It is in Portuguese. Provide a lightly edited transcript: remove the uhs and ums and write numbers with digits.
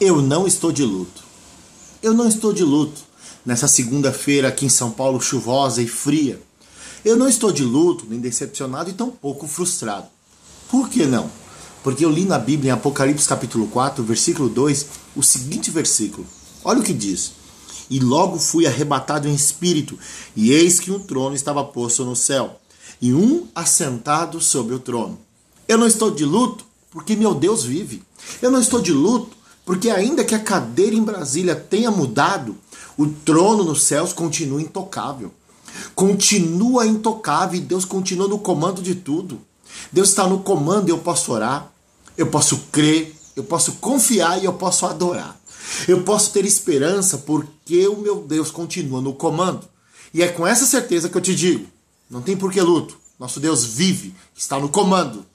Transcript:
Eu não estou de luto. Eu não estou de luto nessa segunda-feira aqui em São Paulo, chuvosa e fria. Eu não estou de luto, nem decepcionado e tampouco frustrado. Por que não? Porque eu li na Bíblia, em Apocalipse capítulo 4, versículo 2, o seguinte versículo. Olha o que diz. E logo fui arrebatado em espírito, e eis que um trono estava posto no céu, e um assentado sobre o trono. Eu não estou de luto porque meu Deus vive. Eu não estou de luto porque ainda que a cadeira em Brasília tenha mudado, o trono nos céus continua intocável. Continua intocável e Deus continua no comando de tudo. Deus está no comando e eu posso orar, eu posso crer, eu posso confiar e eu posso adorar. Eu posso ter esperança porque o meu Deus continua no comando. E é com essa certeza que eu te digo, não tem por que luto. Nosso Deus vive, está no comando.